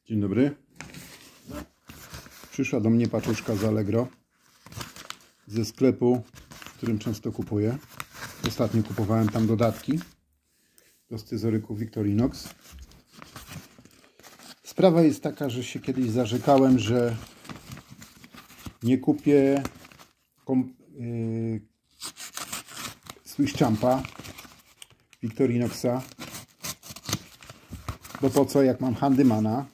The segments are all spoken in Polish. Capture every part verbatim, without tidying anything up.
Dzień dobry. Przyszła do mnie paczuszka z Allegro, ze sklepu, w którym często kupuję. Ostatnio kupowałem tam dodatki do scyzoryków Victorinox. Sprawa jest taka, że się kiedyś zarzekałem, że nie kupię yy, Swiss Champa Victorinoxa, bo po co, jak mam Handymana.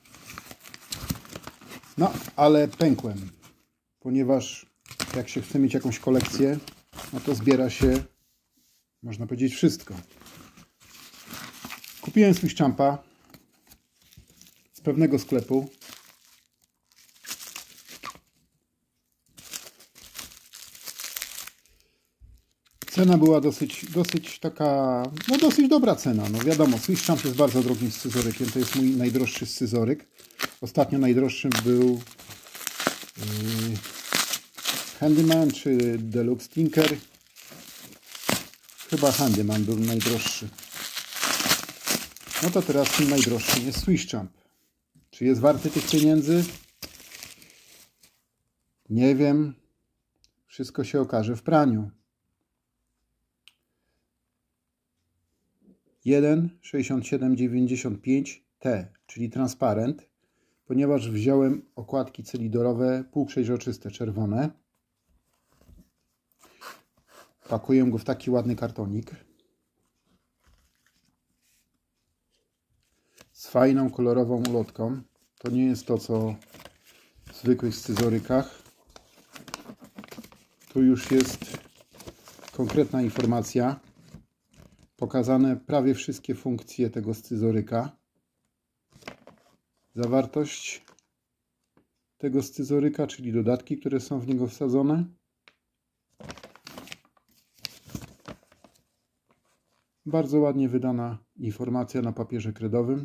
No, ale pękłem, ponieważ jak się chce mieć jakąś kolekcję, no to zbiera się, można powiedzieć, wszystko. Kupiłem Swiss Champa z pewnego sklepu. Cena była dosyć, dosyć taka, no dosyć dobra cena. No wiadomo, Swiss Champ jest bardzo drogim scyzorykiem, to jest mój najdroższy scyzoryk. Ostatnio najdroższym był yy, Handyman czy Deluxe Tinker. Chyba Handyman był najdroższy. No to teraz tym najdroższym jest Swiss Champ. Czy jest warty tych pieniędzy? Nie wiem. Wszystko się okaże w praniu. jeden sześćdziesiąt siedem dziewięćdziesiąt pięć T, czyli transparent, ponieważ wziąłem okładki cylindrowe półprzeźroczyste, czerwone. Pakuję go w taki ładny kartonik z fajną, kolorową ulotką. To nie jest to, co w zwykłych scyzorykach. Tu już jest konkretna informacja. Pokazane prawie wszystkie funkcje tego scyzoryka. Zawartość tego scyzoryka, czyli dodatki, które są w niego wsadzone. Bardzo ładnie wydana informacja na papierze kredowym.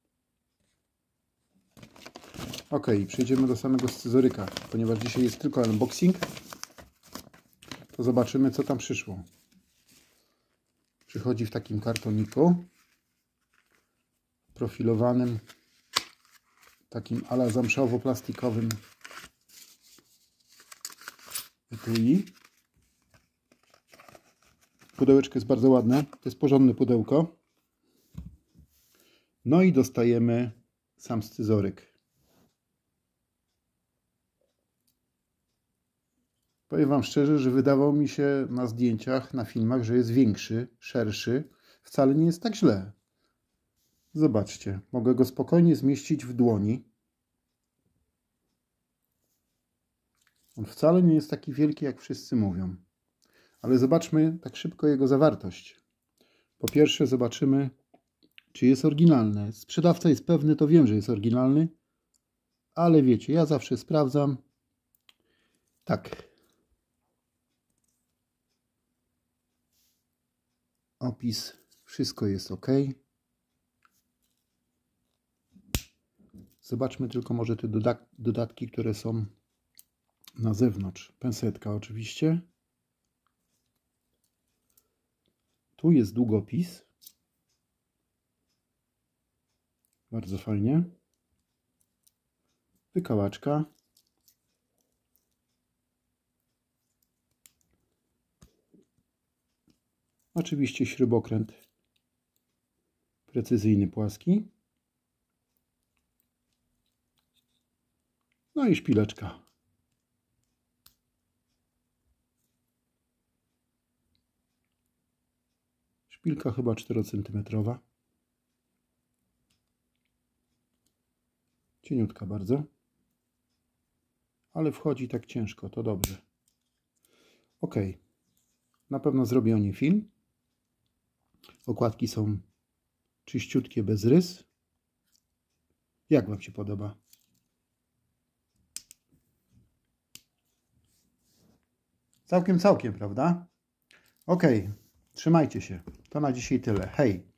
Ok, przejdziemy do samego scyzoryka. Ponieważ dzisiaj jest tylko unboxing, to zobaczymy, co tam przyszło. Przychodzi w takim kartoniku profilowanym, takim ala zamszowo-plastikowym etui. Pudełeczko jest bardzo ładne, to jest porządne pudełko. No i dostajemy sam scyzoryk. Powiem Wam szczerze, że wydawało mi się na zdjęciach, na filmach, że jest większy, szerszy. Wcale nie jest tak źle. Zobaczcie, mogę go spokojnie zmieścić w dłoni. On wcale nie jest taki wielki, jak wszyscy mówią. Ale zobaczmy tak szybko jego zawartość. Po pierwsze zobaczymy, czy jest oryginalny. Sprzedawca jest pewny, to wiem, że jest oryginalny. Ale wiecie, ja zawsze sprawdzam. Tak. Opis, wszystko jest ok. Zobaczmy tylko może te dodatki, które są na zewnątrz. Pensetka oczywiście. Tu jest długopis. Bardzo fajnie. Wykałaczka. Oczywiście śrubokręt precyzyjny, płaski. No i szpileczka. Szpilka chyba czterocentymetrowa. Cieniutka bardzo. Ale wchodzi tak ciężko, to dobrze. Ok. Na pewno zrobię o niej film. Okładki są czyściutkie, bez rys. Jak Wam się podoba? Całkiem, całkiem, prawda? Ok, trzymajcie się. To na dzisiaj tyle. Hej!